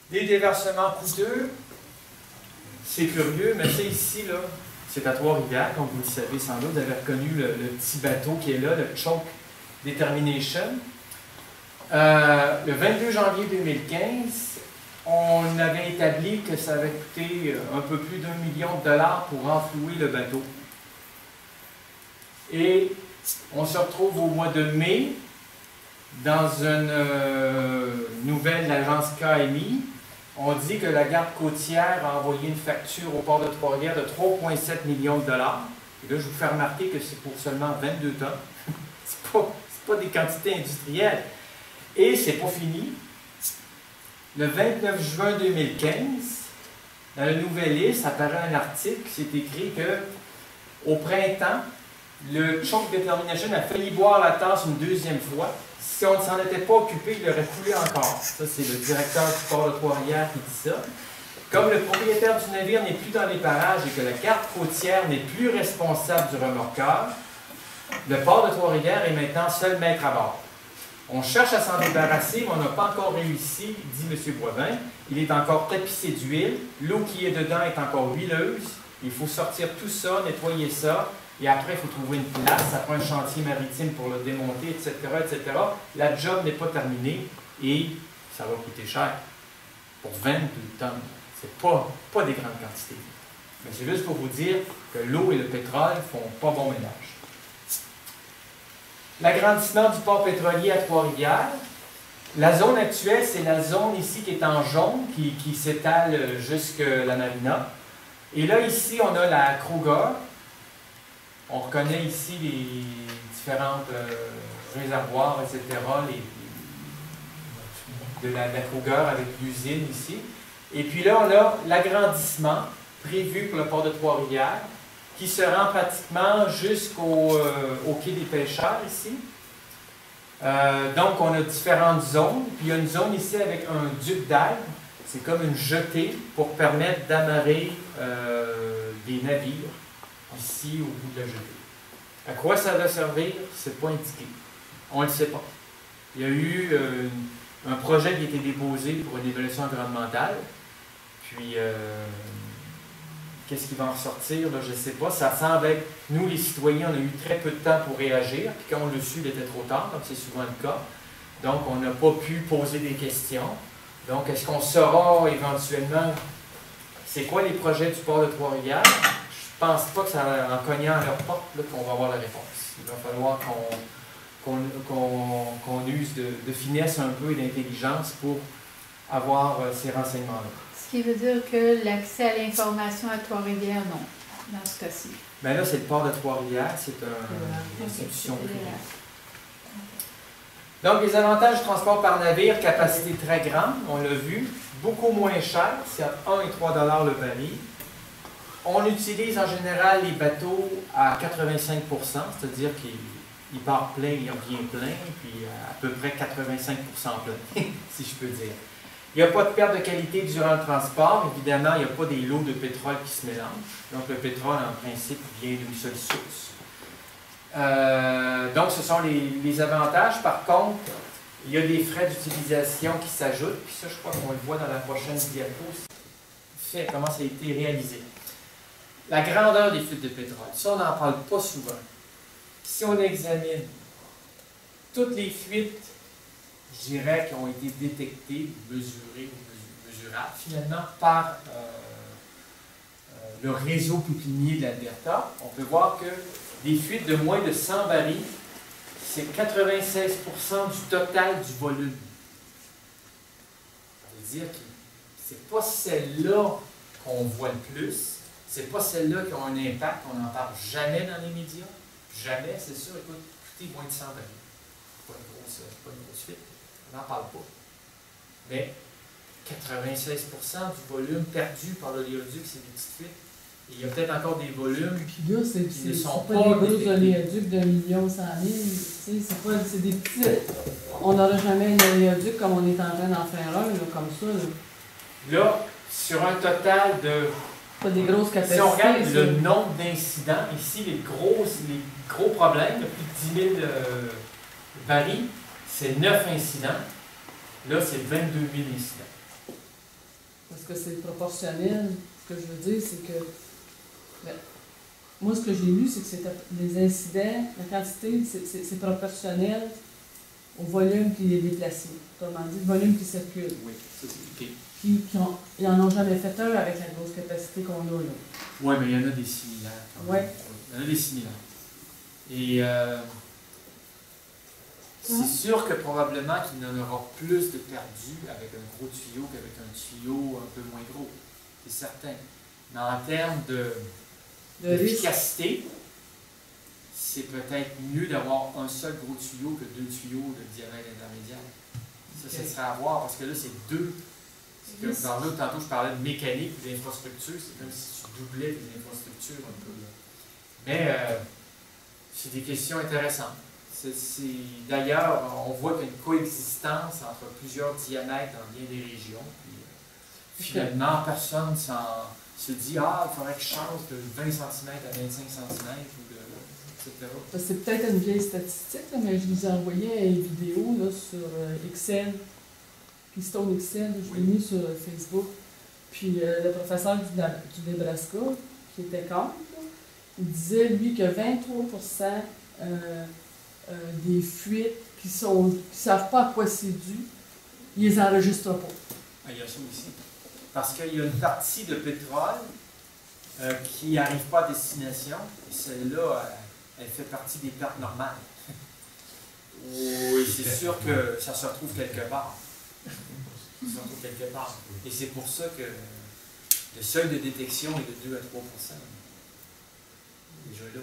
Des déversements coûteux, c'est curieux, mais c'est ici, là, c'est à Trois-Rivières, comme vous le savez sans doute, vous avez reconnu le petit bateau qui est là, le Choke Determination. Le 22 janvier 2015, on avait établi que ça avait coûté un peu plus d'1 million de dollars pour renflouer le bateau. Et on se retrouve au mois de mai dans une nouvelle de l'agence KMI. On dit que la garde côtière a envoyé une facture au port de Trois-Rivières de 3,7 millions de dollars. Et là, je vous fais remarquer que c'est pour seulement 22 tonnes. C'est pas des quantités industrielles. Et c'est pas fini. Le 29 juin 2015, dans le Nouvelliste, apparaît un article, c'est écrit que au printemps, le Choke Determination a failli boire la tasse une deuxième fois. Si on ne s'en était pas occupé, il aurait coulé encore. Ça, c'est le directeur du port de Trois-Rivières qui dit ça. Comme le propriétaire du navire n'est plus dans les parages et que la garde côtière n'est plus responsable du remorqueur, le port de Trois-Rivières est maintenant seul maître à bord. On cherche à s'en débarrasser, mais on n'a pas encore réussi, dit M. Boivin. Il est encore tapissé d'huile, l'eau qui est dedans est encore huileuse. Il faut sortir tout ça, nettoyer ça. Et après, il faut trouver une place, ça prend un chantier maritime pour le démonter, etc., etc. La job n'est pas terminée et ça va coûter cher. Pour 22 tonnes, c'est pas des grandes quantités. Mais c'est juste pour vous dire que l'eau et le pétrole font pas bon ménage. L'agrandissement du port pétrolier à Trois-Rivières. La zone actuelle, c'est la zone ici qui est en jaune, qui s'étale jusque la marina. Et là, ici, on a la Kruger. On reconnaît ici les différents réservoirs, etc., de la Kruger avec l'usine ici. Et puis là, on a l'agrandissement prévu pour le port de Trois-Rivières qui se rend pratiquement jusqu'au quai des pêcheurs ici. Donc, on a différentes zones. Puis il y a une zone ici avec un duc d'air. C'est comme une jetée pour permettre d'amarrer des navires ici au bout de la jetée. À quoi ça va servir? C'est pas indiqué. On ne le sait pas. Il y a eu un projet qui a été déposé pour une évaluation environnementale. Puis, qu'est-ce qui va en ressortir? Là, je ne sais pas. Ça semble être... Nous, les citoyens, on a eu très peu de temps pour réagir. Puis quand on l'a su, il était trop tard, comme c'est souvent le cas. Donc, on n'a pas pu poser des questions. Donc, est-ce qu'on saura éventuellement c'est quoi les projets du port de Trois-Rivières? Je ne pense pas que c'est en cognant à leur porte qu'on va avoir la réponse. Il va falloir qu'on use de finesse un peu et d'intelligence pour avoir ces renseignements-là. Ce qui veut dire que l'accès à l'information à Trois-Rivières, non, dans ce cas-ci. Bien là, c'est le port de Trois-Rivières, c'est une institution privée. Donc, les avantages du transport par navire, capacité très grande, on l'a vu, beaucoup moins cher, c'est à 1 et 3 $ le baril. On utilise en général les bateaux à 85 %, c'est-à-dire qu'il part plein, il revient plein, puis à peu près 85 % plein, si je peux dire. Il n'y a pas de perte de qualité durant le transport, évidemment, il n'y a pas des lots de pétrole qui se mélangent. Donc, le pétrole, en principe, vient d'une seule source. Donc, ce sont les avantages. Par contre, il y a des frais d'utilisation qui s'ajoutent, puis ça, je crois qu'on le voit dans la prochaine diapo, comment ça a été réalisé. La grandeur des fuites de pétrole, ça, on n'en parle pas souvent. Si on examine toutes les fuites, je dirais, qui ont été détectées, mesurées ou mesurables, finalement, par le réseau pépinier de l'Alberta, on peut voir que des fuites de moins de 100 barils, c'est 96 % du total du volume. Ça veut dire que c'est pas celles-là qu'on voit le plus, c'est pas celles-là qui ont un impact, on n'en parle jamais dans les médias, jamais, c'est sûr, écoutez, moins de 100 barils. C'est pas une grosse fuite, on n'en parle pas. Mais 96 % du volume perdu par l'oléoduc, c'est des petites fuites. Et il y a peut-être encore des volumes puis là, qui ne sont pas des gros oléoducs de 1,1 million, c'est des petits... On n'aura jamais un oléoduc comme on est en train d'en faire un, là, comme ça. Là, sur un total de... Pas des grosses capacités. Si on regarde le nombre d'incidents, ici, les gros problèmes, plus de 10 000 barils, c'est 9 incidents. Là, c'est 22 000 incidents. parce que c'est proportionnel. Ce que je veux dire, c'est que ben, moi, ce que j'ai lu, c'est que c'était les incidents, la quantité, c'est proportionnel au volume qui est déplacé. Autrement dit, le volume qui circule. Oui, ça c'est OK. Ils n'en ont jamais fait un avec la grosse capacité qu'on a là. Oui, mais il y en a des similaires. Oui. Il y en a des similaires. Et c'est sûr que probablement qu'il y en aura plus de perdus avec un gros tuyau qu'avec un tuyau un peu moins gros. C'est certain. Mais en termes d'efficacité, c'est peut-être mieux d'avoir un seul gros tuyau que deux tuyaux de diamètre intermédiaire. Ça, ça serait à voir parce que là, c'est deux. C'est comme tantôt, je parlais de mécanique ou d'infrastructure, c'est comme si tu doublais les infrastructures un peu. Là. Mais c'est des questions intéressantes. D'ailleurs, on voit qu'il y a une coexistence entre plusieurs diamètres dans bien des régions. Puis, finalement, personne se dit « Ah, il faudrait que je change de 20 cm à 25 cm » etc. C'est peut-être une vieille statistique, là, mais je vous ai envoyé une vidéo là, sur Excel, Keystone Excel, je l'ai mis sur Facebook. Puis le professeur du Nebraska, qui était contre, il disait, lui, que 23% des fuites qui ne savent pas à quoi c'est dû, ils les enregistrent pas. Ah, il y a ça aussi. Parce qu'il y a une partie de pétrole qui n'arrive pas à destination, et celle-là, elle fait partie des pertes normales. Oui, c'est sûr que ça se retrouve quelque part. Ça se retrouve quelque part. Et c'est pour ça que le seuil de détection est de 2 à 3%. Déjà là.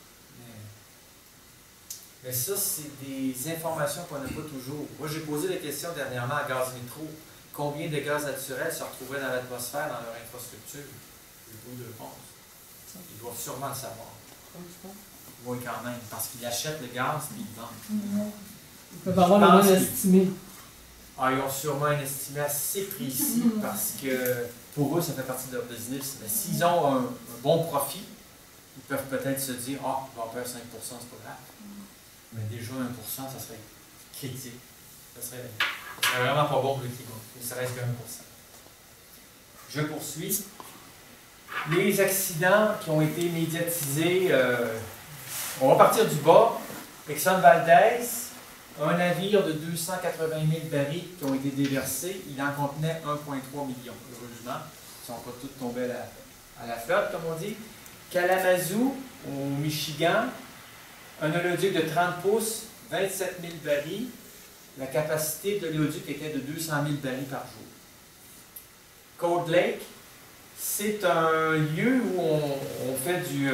Mais ça, c'est des informations qu'on n'a pas toujours. Moi, j'ai posé la question dernièrement à Gaz Métro. Combien de gaz naturels se retrouveraient dans l'atmosphère, dans leur infrastructure? J'ai pas eu de réponse. Ils doivent sûrement le savoir. Oui, quand même, parce qu'ils achètent le gaz et ils le vendent. Ils peuvent avoir le moins estimé. Ah, ils ont sûrement un estimé assez précis parce que pour eux, ça fait partie de leur business. Mais s'ils ont un bon profit, ils peuvent peut-être se dire « Ah, on va perdre 5 c'est pas grave. » Mais déjà 1 ça serait critique. Ça serait vraiment pas bon pour le climat. Il ne reste que 1 Je poursuis. Les accidents qui ont été médiatisés, on va partir du bas. Exxon Valdez, un navire de 280 000 barils qui ont été déversés. Il en contenait 1,3 million. Heureusement, ils ne sont pas tous tombés à la flotte, comme on dit. Kalamazoo, au Michigan, un oléoduc de 30 pouces, 27 000 barils. La capacité de l'oléoduc était de 200 000 barils par jour. Cold Lake, c'est un lieu où on fait du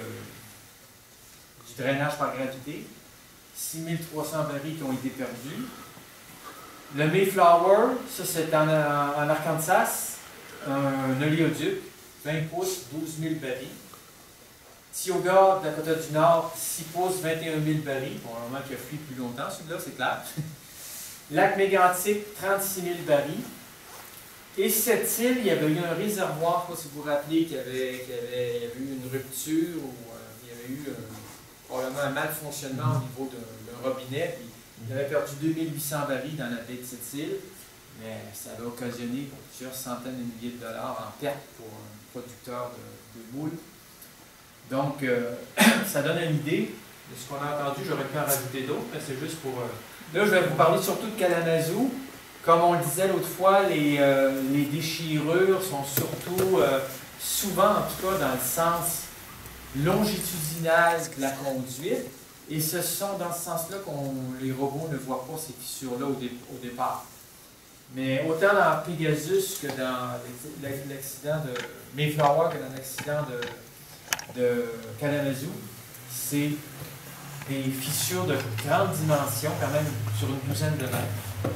drainage par gravité. 6 300 barils qui ont été perdus. Le Mayflower, ça c'est en Arkansas, un oléoduc, 20 pouces, 12 000 barils. Tioga, Dakota du Nord, 6 pouces, 21 000 barils. Bon, normalement qui a fui plus longtemps, celui-là, c'est clair. Lac Mégantic, 36 000 barils. Et cette île, il y avait eu un réservoir, je ne sais pas si vous vous rappelez, qu'il y avait eu une rupture ou il y avait eu probablement un malfonctionnement au niveau d'un robinet. Puis, il avait perdu 2800 barils dans la baie de cette île, mais ça avait occasionné plusieurs centaines de milliers de dollars en perte pour un producteur de moules. Donc, ça donne une idée de ce qu'on a entendu. J'aurais pu en rajouter d'autres, mais c'est juste pour... Là, je vais vous parler surtout de Kalamazoo. Comme on le disait l'autre fois, les déchirures sont surtout, souvent en tout cas, dans le sens longitudinal de la conduite. Et ce sont dans ce sens-là que les robots ne voient pas ces fissures-là au départ. Mais autant dans Pegasus que dans l'accident de Mayflower que dans l'accident de Kalamazoo, c'est des fissures de grande dimension, quand même sur une douzaine de mètres.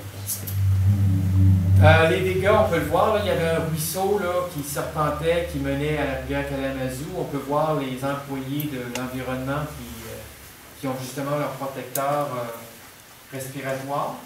Les dégâts, on peut le voir, là, il y avait un ruisseau là, qui serpentait, qui menait à la rivière Kalamazoo. On peut voir les employés de l'environnement qui ont justement leur protecteur respiratoire.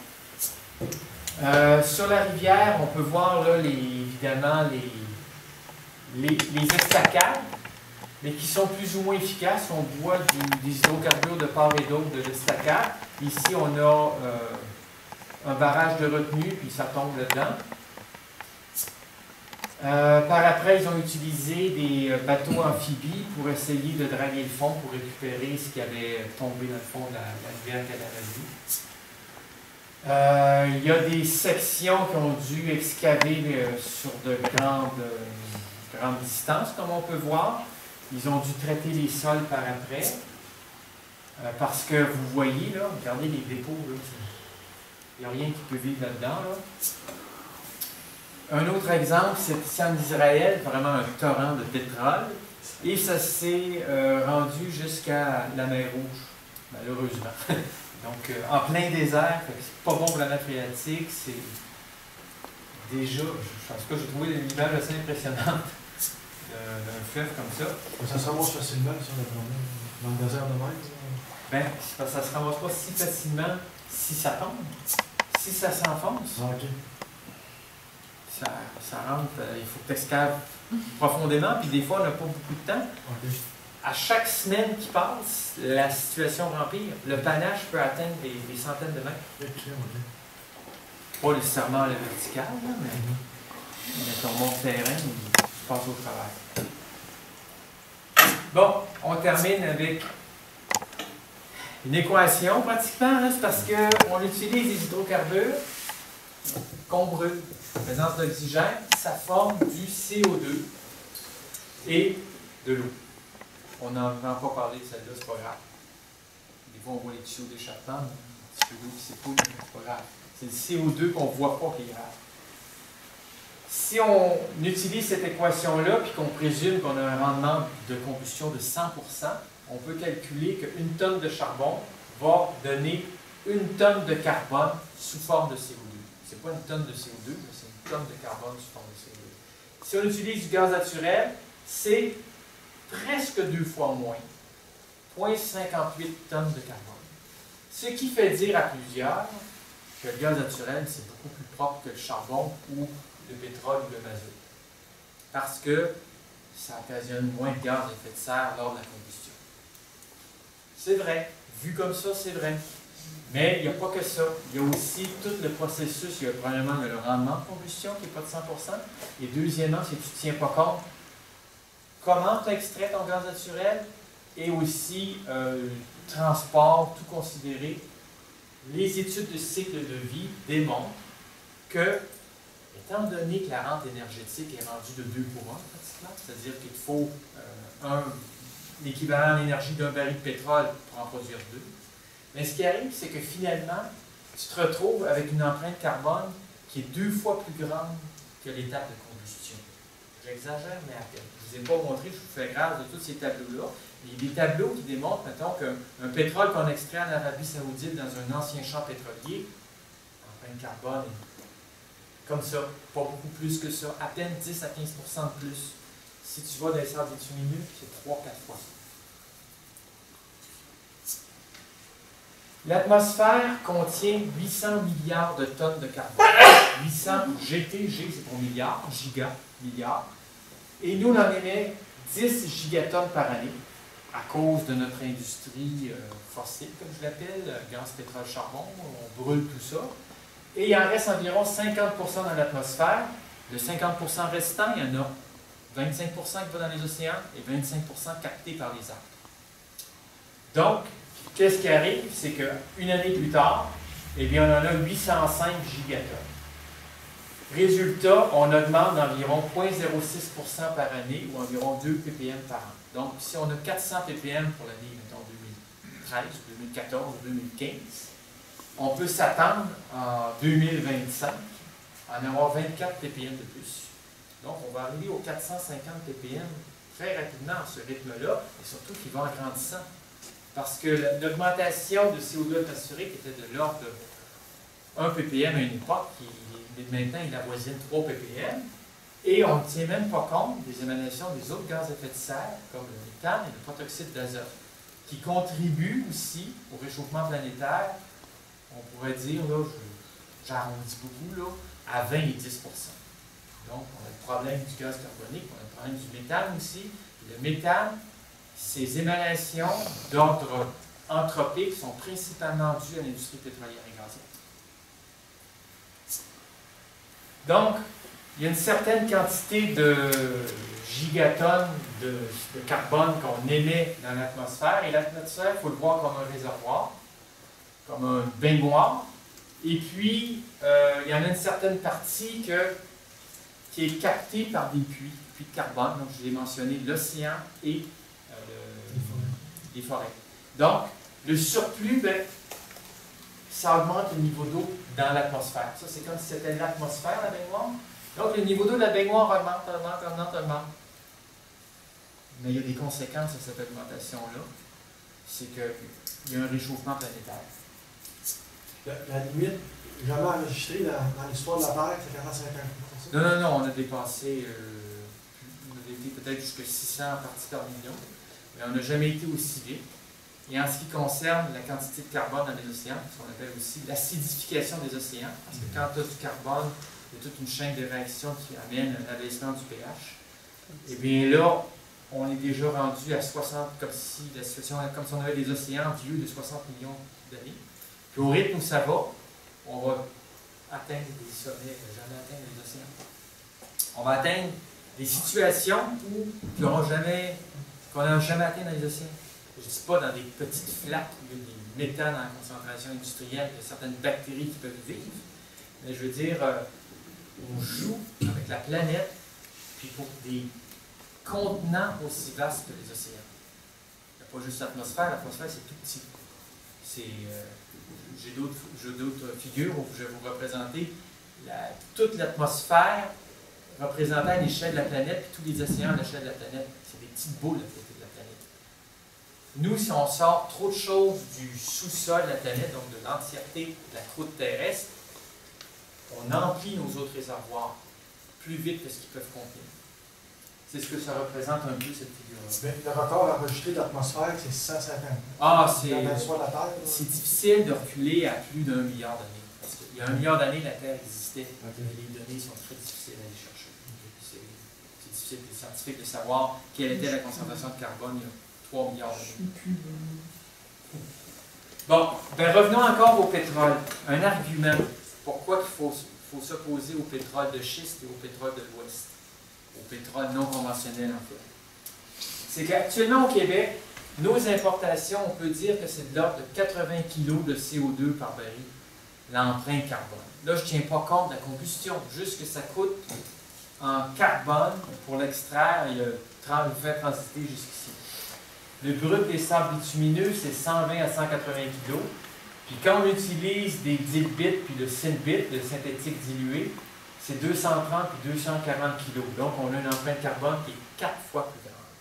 Sur la rivière, on peut voir là, évidemment les estacades, mais qui sont plus ou moins efficaces. On voit des hydrocarbures de part et d'autre de l'estacade. Ici, on a un barrage de retenue, puis ça tombe là-dedans. Par après, ils ont utilisé des bateaux amphibies pour essayer de draguer le fond pour récupérer ce qui avait tombé dans le fond de la rivière Kalamazoo. Il y a des sections qui ont dû excaver sur de grandes distances, comme on peut voir. Ils ont dû traiter les sols par après. Parce que vous voyez, là, regardez les dépôts, là, il n'y a rien qui peut vivre là-dedans. Là. Un autre exemple, c'est ici en Israël, vraiment un torrent de pétrole, et ça s'est rendu jusqu'à la mer Rouge, malheureusement. Donc, en plein désert, c'est pas bon pour la nappe phréatique, c'est déjà, je pense que j'ai trouvé une image assez impressionnante d'un fleuve comme ça. Ça se ramasse facilement, ça, dans le désert de mer? Ben, ça ne se ramasse pas si facilement si ça tombe, si ça s'enfonce. Ah, ok. Ça rentre, il faut que tu excaves profondément, puis des fois, on n'a pas beaucoup de temps. Ok. À chaque semaine qui passe, la situation empire. Le panache peut atteindre des centaines de mètres. Ok. Pas nécessairement à la verticale, là, mais ton monte terrain, il passe au travail. Bon, on termine avec une équation pratiquement, c'est parce qu'on utilise des hydrocarbures qu'on brûle. En présence d'oxygène, ça forme du CO2 et de l'eau. On n'en entend pas parler de celle-là, c'est pas grave. Des fois, on voit les tuyaux d'échappement, un petit peu d'eau qui s'écoule, c'est pas grave. C'est le CO2 qu'on ne voit pas qui est grave. Si on utilise cette équation-là, puis qu'on présume qu'on a un rendement de combustion de 100%, on peut calculer qu'une tonne de charbon va donner une tonne de carbone sous forme de CO2. Ce n'est pas une tonne de CO2, mais c'est une tonne de carbone sous forme de CO2. Si on utilise du gaz naturel, c'est presque 2 fois moins, 0,58 tonnes de carbone. Ce qui fait dire à plusieurs que le gaz naturel, c'est beaucoup plus propre que le charbon ou le pétrole ou le mazout. Parce que ça occasionne moins de gaz à effet de serre lors de la combustion. C'est vrai. Vu comme ça, c'est vrai. Mais il n'y a pas que ça. Il y a aussi tout le processus. Il y a premièrement le rendement de combustion qui n'est pas de 100%. Et deuxièmement, si tu ne tiens pas compte, comment tu extrais ton gaz naturel et aussi transport, tout considéré. Les études de cycle de vie démontrent que, étant donné que la rente énergétique est rendue de 2 pour 1, pratiquement, c'est-à-dire qu'il te faut l'équivalent d'énergie d'un baril de pétrole pour en produire 2, mais ce qui arrive, c'est que finalement, tu te retrouves avec une empreinte carbone qui est 2 fois plus grande que l'étape de combustion. J'exagère, mais à peine. Je ne vous ai pas montré, je vous fais grâce de tous ces tableaux-là. Il y a des tableaux qui démontrent, mettons, qu'un pétrole qu'on extrait en Arabie Saoudite dans un ancien champ pétrolier, l'empreinte carbone est comme ça, pas beaucoup plus que ça, à peine 10 à 15% de plus. Si tu vas dans les sables bitumineux, c'est 3-4 fois ça. L'atmosphère contient 800 milliards de tonnes de carbone. 800 GTG, c'est pour milliards, giga, milliards. Et nous, on en émet 10 gigatonnes par année à cause de notre industrie fossile, comme je l'appelle, gaz, pétrole, charbon. On brûle tout ça. Et il en reste environ 50% dans l'atmosphère. Le 50% restant, il y en a 25% qui va dans les océans et 25% capté par les arbres. Donc, qu'est-ce qui arrive? C'est qu'une année plus tard, eh bien, on en a 805 gigatonnes. Résultat, on augmente d'environ 0,06% par année ou environ 2 ppm par an. Donc, si on a 400 ppm pour l'année, mettons, 2013, 2014, 2015, on peut s'attendre en 2025 à en avoir 24 ppm de plus. Donc, on va arriver aux 450 ppm très rapidement à ce rythme-là, et surtout qu'il va en grandissant. Parce que l'augmentation de CO2 atmosphérique était de l'ordre de 1 ppm à une époque, qui maintenant il avoisine 3 ppm, et on ne tient même pas compte des émanations des autres gaz à effet de serre, comme le méthane et le protoxyde d'azote, qui contribuent aussi au réchauffement planétaire, on pourrait dire, là, j'arrondis beaucoup, là, à 20 et 10%. Donc, on a le problème du gaz carbonique, on a le problème du méthane aussi. Le méthane, ces émanations d'ordre anthropique sont principalement dues à l'industrie pétrolière et gazière. Donc, il y a une certaine quantité de gigatonnes de carbone qu'on émet dans l'atmosphère. Et l'atmosphère, il faut le voir comme un réservoir, comme un baignoire. Et puis, il y en a une certaine partie qui est captée par des puits de carbone. Donc, je l'ai mentionné, l'océan et les forêts. Donc, le surplus, ben, ça augmente le niveau d'eau dans l'atmosphère. Ça, c'est comme si c'était l'atmosphère, la baignoire. Donc, le niveau d'eau de la baignoire augmente. Mais il y a des conséquences à cette augmentation-là. C'est qu'il y a un réchauffement planétaire. La limite jamais enregistrée dans l'histoire de la Terre, c'est 450 %. Non, on a dépassé, on a été peut-être jusqu'à 600 parties par million, mais on n'a jamais été aussi vite. Et en ce qui concerne la quantité de carbone dans les océans, ce qu'on appelle aussi l'acidification des océans, parce que quand tu as du carbone, il y a toute une chaîne de réactions qui amène un abaissement du pH. Et bien là, on est déjà rendu à 60, comme si la situation, comme si on avait des océans vieux de 60 millions d'années. Puis au rythme où ça va, on va atteindre des sommets, jamais atteindre les océans. On va atteindre des situations qu'on n'a jamais atteint dans les océans. Je ne dis pas dans des petites flaques où il y a des méthanes en concentration industrielle, il y a certaines bactéries qui peuvent vivre, mais je veux dire, on joue avec la planète, puis pour des contenants aussi vastes que les océans. Il n'y a pas juste l'atmosphère c'est tout petit. J'ai d'autres figures où je vais vous représenter toute l'atmosphère représentée à l'échelle de la planète, puis tous les océans à l'échelle de la planète. C'est des petites boules à côté de la planète. Nous, si on sort trop de choses du sous-sol de la planète, donc de l'entièreté de la croûte terrestre, on emplit nos autres réservoirs plus vite que ce qu'ils peuvent contenir. C'est ce que ça représente un peu, cette figure-là. Le record enregistré de l'atmosphère, c'est 150. C'est difficile de reculer à plus d'1 milliard d'années. Parce qu'il y a 1 milliard d'années, la Terre existait. Les données sont très difficiles à aller chercher. C'est difficile pour les scientifiques de savoir quelle était la concentration de carbone il y a 3 milliards d'années. Bon, ben revenons encore au pétrole. Un argument. Pourquoi il faut s'opposer au pétrole de schiste et au pétrole de l'Ouest? Au pétrole non conventionnel, en fait. C'est qu'actuellement au Québec, nos importations, on peut dire que c'est de l'ordre de 80 kg de CO2 par baril, l'empreinte carbone. Là, je ne tiens pas compte de la combustion, juste que ça coûte en carbone pour l'extraire et le faire transiter jusqu'ici. Le brut des sables bitumineux, c'est 120 à 180 kg. Puis quand on utilise des dilbit puis le synbit, le synthétique dilué, c'est 230 et 240 kg. Donc, on a une empreinte carbone qui est 4 fois plus grande.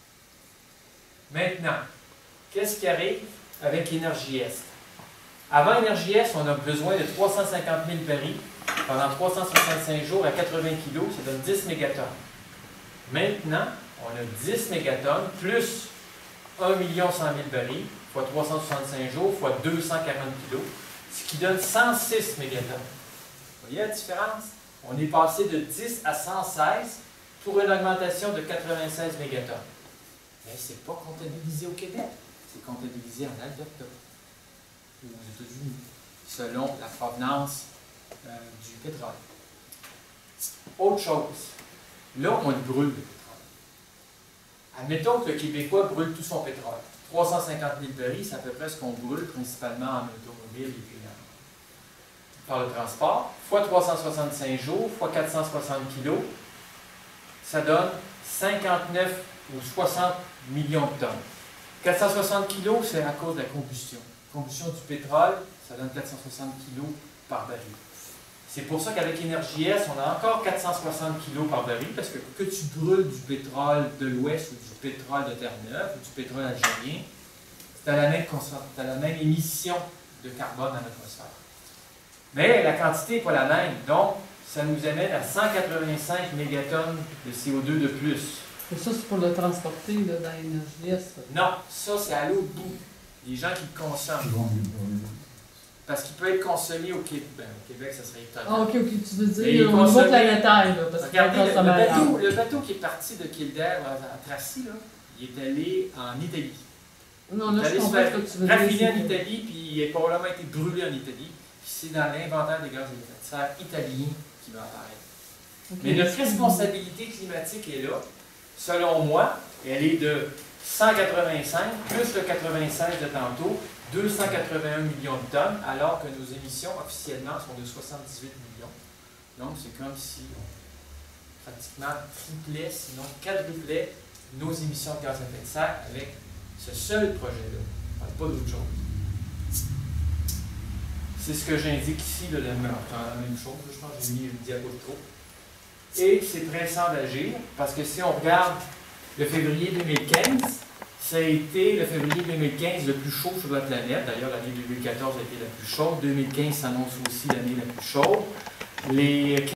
Maintenant, qu'est-ce qui arrive avec Énergie Est? Avant Énergie Est, on a besoin de 350 000 barils pendant 365 jours à 80 kg, ça donne 10 mégatonnes. Maintenant, on a 10 mégatonnes plus 1 100 000 barils fois 365 jours fois 240 kg, ce qui donne 106 mégatonnes. Vous voyez la différence? On est passé de 10 à 116 pour une augmentation de 96 mégatonnes. Mais ce n'est pas comptabilisé au Québec, c'est comptabilisé en Alberta ou aux États-Unis, selon la provenance du pétrole. Autre chose, là, on le brûle, le pétrole. Admettons que le Québécois brûle tout son pétrole. 350 000 barils, c'est à peu près ce qu'on brûle, principalement en automobile et puis par le transport, fois 365 jours, fois 460 kg, ça donne 59 ou 60 millions de tonnes. 460 kg, c'est à cause de la combustion. Combustion du pétrole, ça donne 460 kg par baril. C'est pour ça qu'avec Énergie Est, on a encore 460 kg par baril, parce que tu brûles du pétrole de l'Ouest ou du pétrole de Terre-Neuve ou du pétrole algérien, tu as la même émission de carbone dans l'atmosphère. Mais la quantité n'est pas la même, donc ça nous amène à 185 mégatonnes de CO2 de plus. Et ça, c'est pour le transporter là, dans Énergie Est. Non, ça c'est à l'autre bout. Les gens qui le consomment. Parce qu'il peut être consommé au Québec. Ben, au Québec, ça serait étonnant. Ah, ok, tu veux dire au niveau planétaire, là. Parce regardez, le bateau qui est parti de Kildare à Tracy, là, il est allé en Italie. Non, là, je comprends ce que tu veux dire. Raffiné en Italie, puis il a probablement été brûlé en Italie. Puis c'est dans l'inventaire des gaz à effet de serre italien qui va apparaître. Ok. Mais notre responsabilité climatique est là. Selon moi, elle est de 185, plus le 96 de tantôt, 281 millions de tonnes, alors que nos émissions officiellement sont de 78 millions. Donc, c'est comme si on pratiquement triplait, sinon quadruplait nos émissions de gaz à effet de serre avec ce seul projet-là. On ne parle pas d'autre chose. C'est ce que j'indique ici, la même chose. Je pense que j'ai mis une diapo de trop. Et c'est pressant d'agir, parce que si on regarde le février 2015, ça a été le février 2015 le plus chaud sur la planète. D'ailleurs, l'année 2014 a été la plus chaude. 2015 s'annonce aussi l'année la plus chaude. Les